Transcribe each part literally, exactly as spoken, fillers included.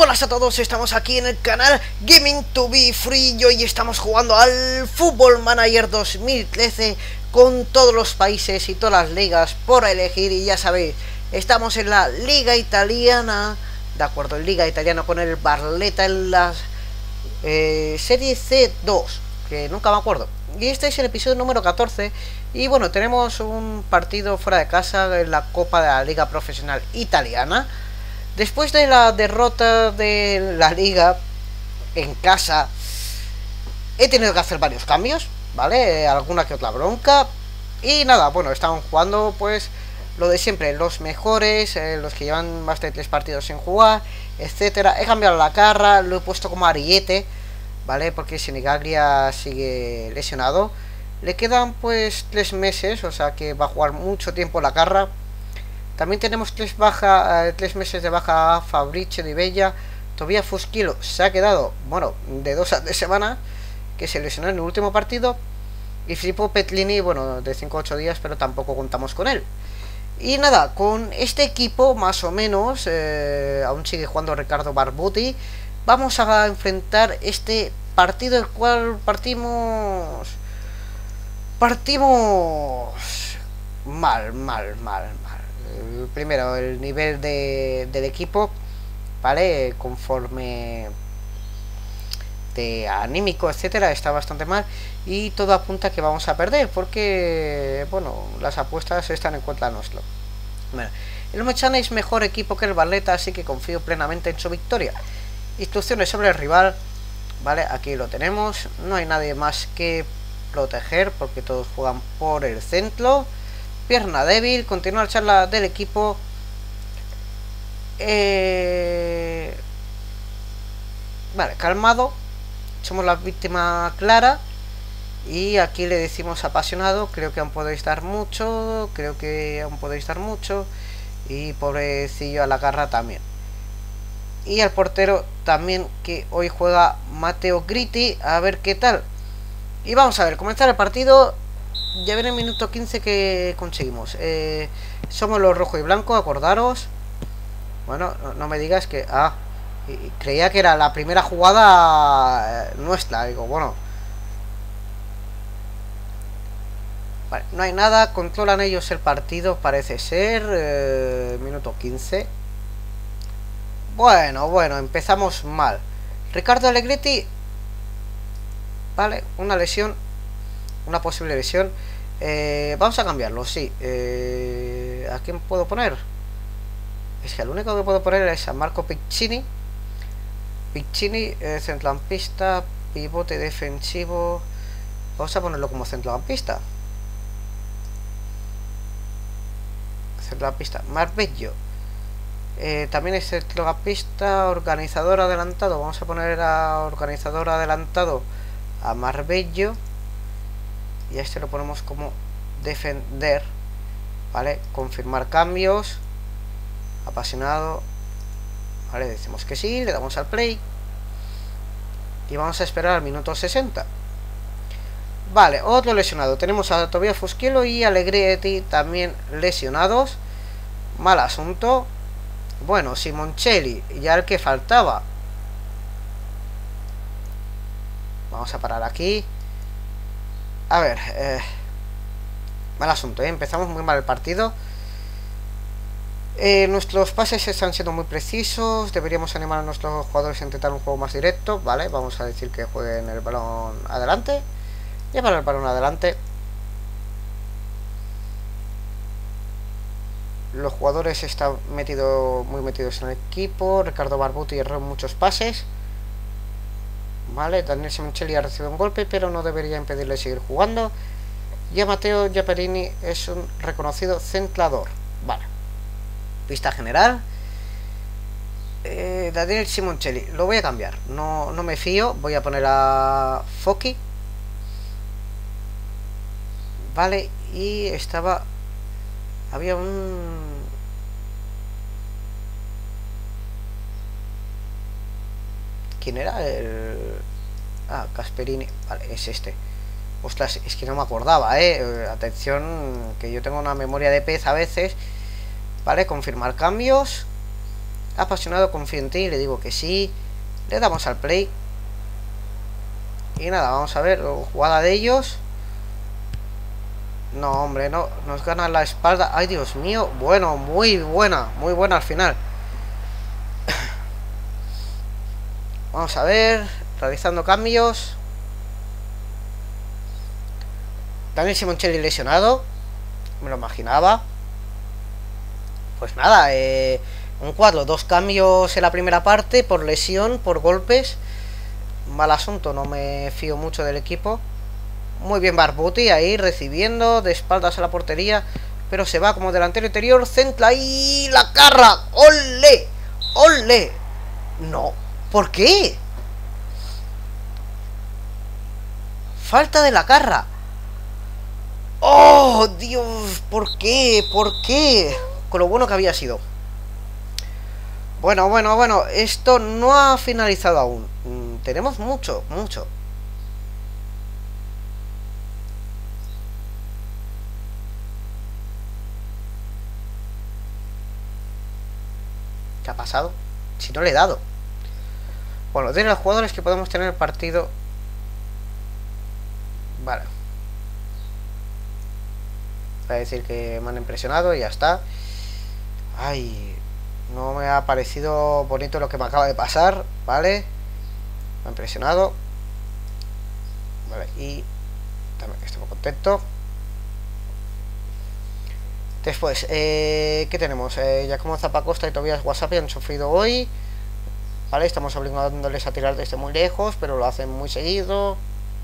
buenas a todos, estamos aquí en el canal Gaming to be Free y hoy estamos jugando al Football Manager dos mil trece con todos los países y todas las ligas por elegir. Y ya sabéis, estamos en la Liga Italiana, de acuerdo, en Liga Italiana con el Barletta en la eh, Serie C dos, que nunca me acuerdo. Y este es el episodio número catorce. Y bueno, tenemos un partido fuera de casa en la Copa de la Liga Profesional Italiana. Después de la derrota de la liga en casa, he tenido que hacer varios cambios, ¿vale? Alguna que otra bronca. Y nada, bueno, estaban jugando pues lo de siempre, los mejores, eh, los que llevan más de tres partidos sin jugar, etcétera. He cambiado la cara, lo he puesto como Ariete, ¿vale? Porque Senigaglia sigue lesionado. Le quedan pues tres meses, o sea que va a jugar mucho tiempo la carra. También tenemos tres, baja, eh, tres meses de baja a Fabricio Di Bella. Todavía Fuschillo se ha quedado, bueno, de dos a tres semanas, que se lesionó en el último partido. Y Filippo Petlini, bueno, de cinco a ocho días, pero tampoco contamos con él. Y nada, con este equipo, más o menos, eh, aún sigue jugando Riccardo Barbuti. Vamos a enfrentar este partido, el cual partimos... Partimos... Mal, mal, mal, mal. Primero, el nivel de, del equipo, ¿vale? Conforme de anímico, etcétera, está bastante mal. Y todo apunta a que vamos a perder, porque, bueno, las apuestas están en contra nuestro. Bueno, el Mechana es mejor equipo que el Barletta, así que confío plenamente en su victoria. Instrucciones sobre el rival, ¿vale? Aquí lo tenemos. No hay nadie más que proteger, porque todos juegan por el centro. Pierna débil, continuar charla del equipo. Eh... Vale, calmado. Somos la víctima clara. Y aquí le decimos apasionado. Creo que aún podéis dar mucho. Creo que aún podéis dar mucho. Y pobrecillo a la garra también. Y al portero también, que hoy juega Matteo Gritti. A ver qué tal. Y vamos a ver, comenzar el partido. Ya ven el minuto quince que conseguimos. Eh, somos los rojo y blanco, acordaros. Bueno, no, no me digas que... Ah, y, y creía que era la primera jugada eh, nuestra. Digo, bueno. Vale, no hay nada. Controlan ellos el partido, parece ser. Eh, minuto quince. Bueno, bueno, empezamos mal. Riccardo Allegretti. Vale, una lesión. Una posible lesión. eh, Vamos a cambiarlo, sí. eh, ¿A quién puedo poner? Es que el único que puedo poner es a Marco Piccini. Piccini, eh, centrocampista, pivote defensivo. Vamos a ponerlo como centrocampista. Centrocampista, Marbello. eh, También es centrocampista, organizador adelantado. Vamos a poner a organizador adelantado a Marbello. Y a este lo ponemos como defender, ¿vale? Confirmar cambios. Apasionado. Vale, decimos que sí, le damos al play. Y vamos a esperar al minuto sesenta. Vale, otro lesionado. Tenemos a Tobia Fuschillo y Allegretti también lesionados. Mal asunto. Bueno, Simoncelli, ya el que faltaba. Vamos a parar aquí. A ver, eh, mal asunto, ¿eh? Empezamos muy mal el partido. eh, Nuestros pases están siendo muy precisos. Deberíamos animar a nuestros jugadores a intentar un juego más directo. Vale, vamos a decir que jueguen el balón adelante. Llevar el balón adelante. Los jugadores están metido, muy metidos en el equipo. Riccardo Barbuti erró muchos pases. Vale, Daniel Simoncelli ha recibido un golpe, pero no debería impedirle seguir jugando. Y a Matteo Giapperini es un reconocido centrador. Vale. Pista general. Eh, Daniel Simoncelli. Lo voy a cambiar. No, no me fío. Voy a poner a Foki. Vale. Y estaba... Había un... ¿Quién era? El... Ah, Gasperini. Vale, es este. Ostras, es que no me acordaba, ¿eh? Atención, que yo tengo una memoria de pez a veces. Vale, confirmar cambios. Apasionado, confío en ti, le digo que sí. Le damos al play. Y nada, vamos a ver, jugada de ellos. No, hombre, no, nos ganan la espalda. Ay, Dios mío, bueno, muy buena, muy buena al final. Vamos a ver, realizando cambios. También Simoncelli lesionado, me lo imaginaba. Pues nada, eh, un cuadro, dos cambios en la primera parte por lesión, por golpes. Mal asunto, no me fío mucho del equipo. Muy bien Barbuti ahí recibiendo de espaldas a la portería, pero se va como delantero interior, centra y la carra. ¡Ole! ¡Ole! No, ¿por qué? Falta de la carra. ¡Oh, Dios! ¿Por qué? ¿Por qué? Con lo bueno que había sido. Bueno, bueno, bueno, esto no ha finalizado aún. Mm, tenemos mucho, mucho. ¿Qué ha pasado? Si no le he dado. Bueno, de los jugadores que podemos tener el partido. Vale. Voy a decir que me han impresionado y ya está. Ay, no me ha parecido bonito lo que me acaba de pasar. Vale. Me ha impresionado. Vale, y también estoy muy contento. Después, eh, ¿qué tenemos? Eh, ya como Zapacosta y Tobias WhatsApp han sufrido hoy. Vale, estamos obligándoles a tirar desde muy lejos, pero lo hacen muy seguido.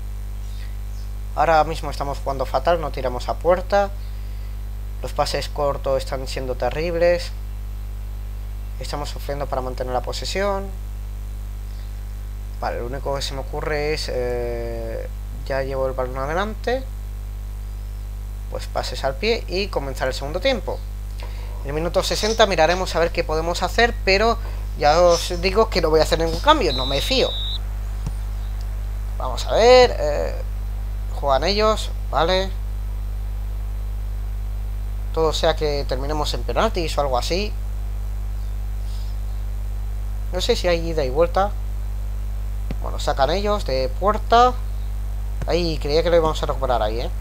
Ahora mismo estamos jugando fatal, no tiramos a puerta. Los pases cortos están siendo terribles. Estamos sufriendo para mantener la posesión. Vale, lo único que se me ocurre es... Eh, ya llevo el balón adelante. Pues pases al pie y comenzar el segundo tiempo. En el minuto sesenta miraremos a ver qué podemos hacer, pero ya os digo que no voy a hacer ningún cambio, no me fío. Vamos a ver. Eh, juegan ellos, vale. Todo sea que terminemos en penaltis o algo así. No sé si hay ida y vuelta. Bueno, sacan ellos de puerta. Ahí, creía que lo íbamos a recuperar ahí, eh.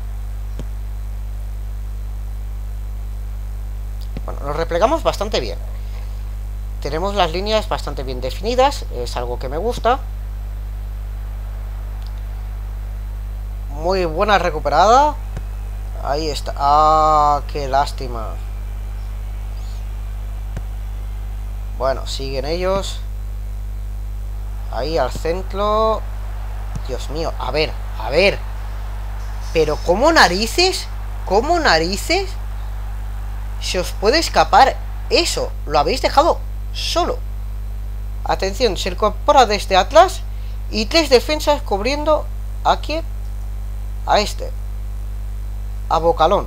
Bueno, nos replegamos bastante bien. Tenemos las líneas bastante bien definidas. Es algo que me gusta. Muy buena recuperada. Ahí está. Ah, qué lástima. Bueno, siguen ellos. Ahí al centro. Dios mío, a ver, a ver. Pero ¿cómo narices? ¿Cómo narices? Se os puede escapar eso. Lo habéis dejado solo. Atención, se incorpora desde atrás y tres defensas cubriendo a quién. A este. A Bocalón.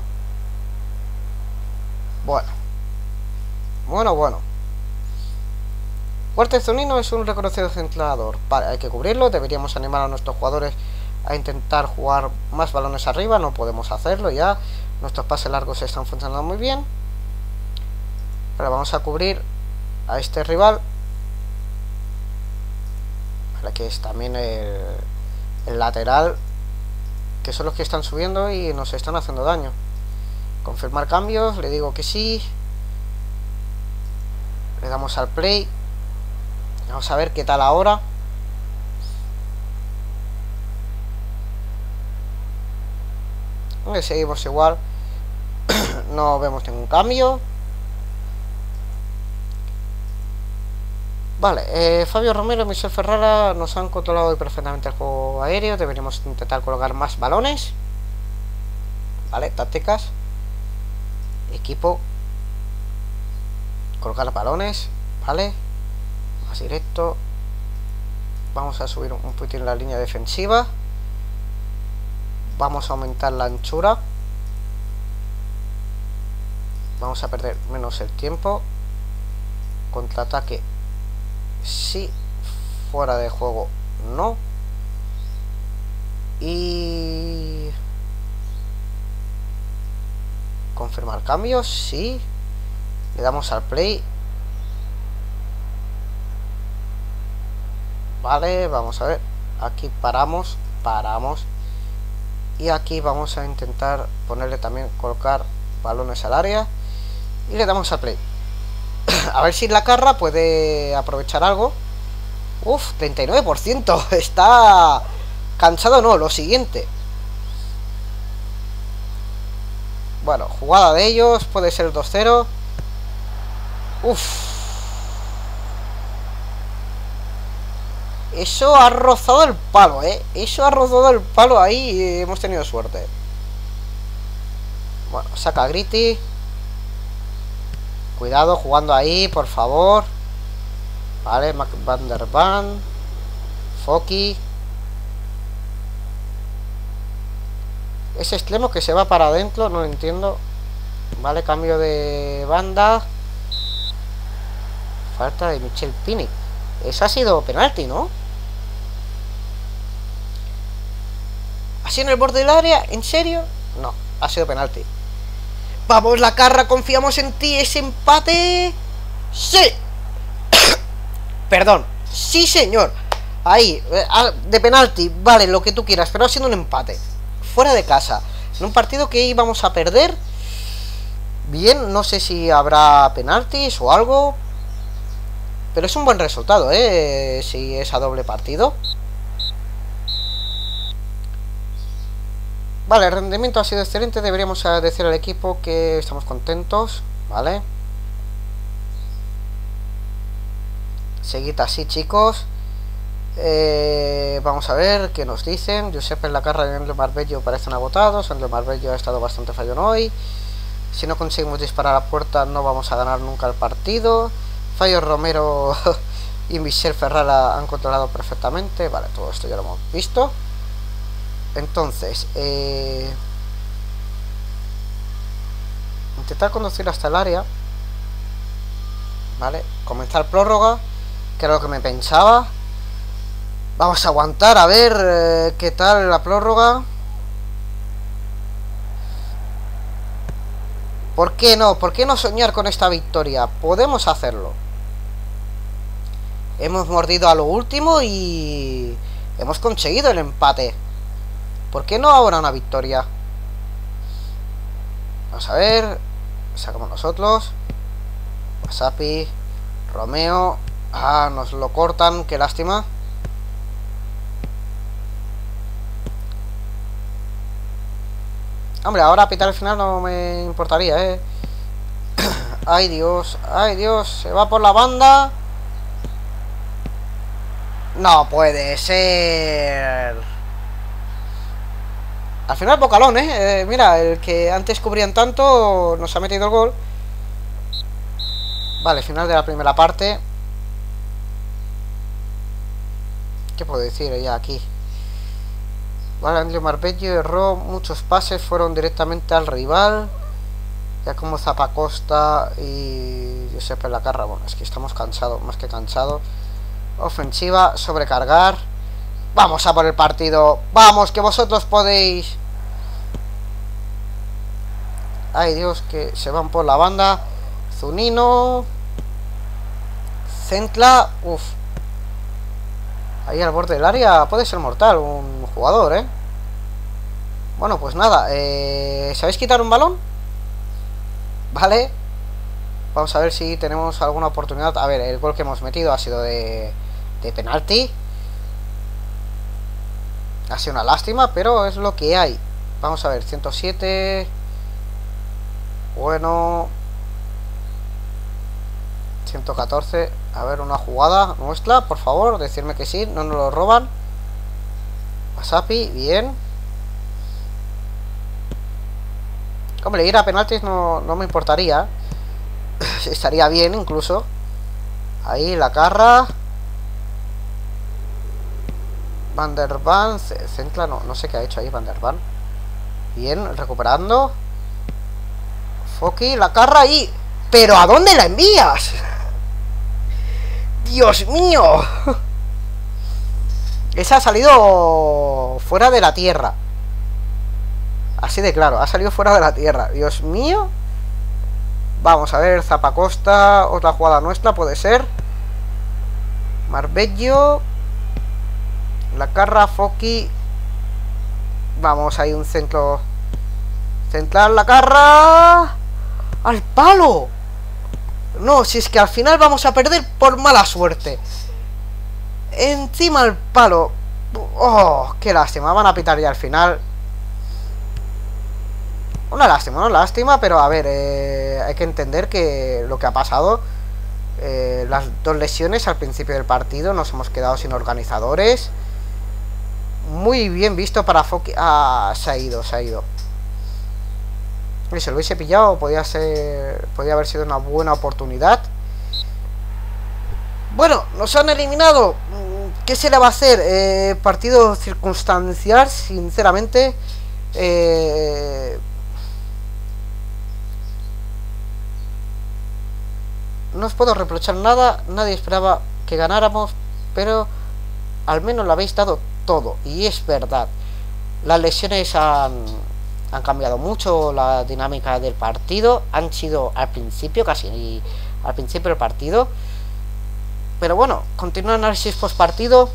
Bueno. Bueno, bueno. Huertezonino es un reconocido centrador. Vale, hay que cubrirlo. Deberíamos animar a nuestros jugadores a intentar jugar más balones arriba. No podemos hacerlo ya. Nuestros pases largos están funcionando muy bien. Pero vamos a cubrir a este rival. Vale, que es también el, el lateral. Que son los que están subiendo y nos están haciendo daño. Confirmar cambios. Le digo que sí. Le damos al play. Vamos a ver qué tal ahora. Seguimos igual. No vemos ningún cambio. Vale, eh, Fabio Romero y Michel Ferrara nos han controlado hoy perfectamente el juego aéreo. Deberíamos intentar colocar más balones. Vale, tácticas. Equipo. Colocar balones. Vale. Más directo. Vamos a subir un poquito en la línea defensiva. Vamos a aumentar la anchura. Vamos a perder menos el tiempo. Contraataque sí. Fuera de juego no. Y... confirmar cambios, sí. Le damos al play. Vale, vamos a ver. Aquí paramos, paramos. Y aquí vamos a intentar ponerle también, colocar balones al área. Y le damos a play. A ver si la Carra puede aprovechar algo. Uf, treinta y nueve por ciento. Está cansado, no, lo siguiente. Bueno, jugada de ellos, puede ser el dos cero. Uf. Eso ha rozado el palo, eh. Eso ha rozado el palo ahí y hemos tenido suerte. Bueno, saca a Gritty. Cuidado jugando ahí, por favor. Vale, Mac Van der Van. Foki. Ese extremo que se va para adentro, no lo entiendo. Vale, cambio de banda. Falta de Michel Pini. Eso ha sido penalti, ¿no? ¿Así en el borde del área? ¿En serio? No, ha sido penalti. Vamos, la Carra, confiamos en ti. Ese empate. ¡Sí! Perdón. Sí, señor. Ahí, de penalti. Vale, lo que tú quieras, pero ha sido un empate. Fuera de casa. En un partido que íbamos a perder. Bien, no sé si habrá penaltis o algo. Pero es un buen resultado, ¿eh? Si es a doble partido. Vale, el rendimiento ha sido excelente. Deberíamos decir al equipo que estamos contentos. Vale. Seguid así, chicos. Eh, vamos a ver qué nos dicen. Giuseppe Lacarra y André Marbello parecen agotados. André Marbello ha estado bastante fallón hoy. Si no conseguimos disparar a la puerta, no vamos a ganar nunca el partido. Fallo Romero y Michel Ferrara han controlado perfectamente. Vale, todo esto ya lo hemos visto. Entonces, eh, intentar conducir hasta el área. Vale, comenzar prórroga, que era lo que me pensaba. Vamos a aguantar a ver eh, qué tal la prórroga. ¿Por qué no? ¿Por qué no soñar con esta victoria? Podemos hacerlo. Hemos mordido a lo último y hemos conseguido el empate. ¿Por qué no ahora una victoria? Vamos a ver. Sacamos nosotros. Wasapi. Romeo. Ah, nos lo cortan. Qué lástima. Hombre, ahora pitar el final no me importaría, eh. Ay, Dios. Ay, Dios. Se va por la banda. No puede ser. Al final Bocalón, ¿eh? ¿eh? Mira, el que antes cubrían tanto nos ha metido el gol. Vale, final de la primera parte. ¿Qué puedo decir ya aquí? Vale, André Marbello erró muchos pases, fueron directamente al rival. Ya como Zapacosta y Giuseppe Lacarra. Bueno, es que estamos cansados, más que cansados. Ofensiva, sobrecargar. Vamos a por el partido. Vamos, que vosotros podéis. Ay, Dios, que se van por la banda. Zunino. Centla. Uf. Ahí al borde del área puede ser mortal un jugador, ¿eh? Bueno, pues nada. Eh, ¿Sabéis quitar un balón? Vale. Vamos a ver si tenemos alguna oportunidad. A ver, el gol que hemos metido ha sido de, de penalti. Ha sido una lástima, pero es lo que hay. Vamos a ver, ciento siete. Bueno. ciento catorce. A ver, una jugada nuestra, por favor, decirme que sí, no nos lo roban. Wasapi, bien. Hombre, ir a penaltis no, no me importaría. Estaría bien incluso. Ahí la Carra. Van der Van. Centla, no, no sé qué ha hecho ahí Van der Van. Bien, recuperando. Foki, la Carra ahí. ¿Pero a dónde la envías? ¡Dios mío! Esa ha salido fuera de la tierra. Así de claro, ha salido fuera de la tierra. ¡Dios mío! Vamos a ver, Zapacosta. Otra jugada nuestra, puede ser. Marbello. La carra, Foki. Vamos, hay un centro central, la carra. ¡Al palo! No, si es que al final vamos a perder por mala suerte. Encima al palo. Oh, qué lástima. Van a pitar ya al final. Una lástima, una lástima, pero a ver, eh, hay que entender que lo que ha pasado, eh, las dos lesiones al principio del partido, nos hemos quedado sin organizadores. Muy bien visto para Foki. Ah, se ha ido, se ha ido. Y si lo hubiese pillado, podía ser, podía haber sido una buena oportunidad. Bueno, nos han eliminado. ¿Qué se le va a hacer? Eh, partido circunstancial, sinceramente. Eh, no os puedo reprochar nada. Nadie esperaba que ganáramos, pero al menos lo habéis dado todo. Y es verdad. Las lesiones han, han cambiado mucho la dinámica del partido. Han sido al principio, casi al principio del partido. Pero bueno, continúa el análisis post partido.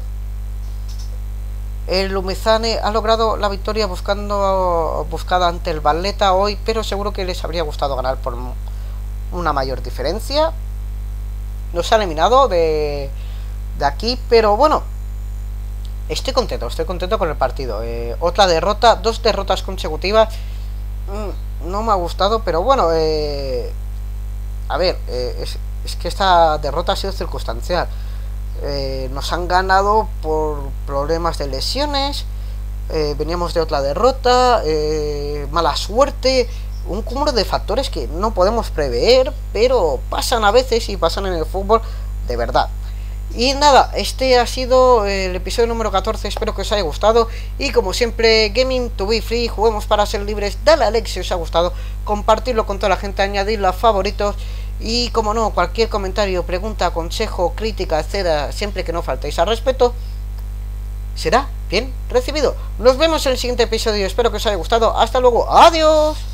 El Lumizane ha logrado la victoria buscando buscada ante el Valletta hoy, pero seguro que les habría gustado ganar por una mayor diferencia. Nos ha eliminado de, de aquí, pero bueno, estoy contento, estoy contento con el partido. Eh, otra derrota, dos derrotas consecutivas. Mm, no me ha gustado, pero bueno, eh, a ver, eh, es, es que esta derrota ha sido circunstancial. Eh, nos han ganado por problemas de lesiones. Eh, veníamos de otra derrota, eh, mala suerte, un cúmulo de factores que no podemos prever, pero pasan a veces y pasan en el fútbol de verdad. Y nada, este ha sido el episodio número catorce, espero que os haya gustado. Y como siempre, Gaming to be Free, juguemos para ser libres. Dale a like si os ha gustado, compartirlo con toda la gente, añadirlo a favoritos. Y como no, cualquier comentario, pregunta, consejo, crítica, etcétera, siempre que no faltéis al respeto, será bien recibido. Nos vemos en el siguiente episodio, espero que os haya gustado. Hasta luego, adiós.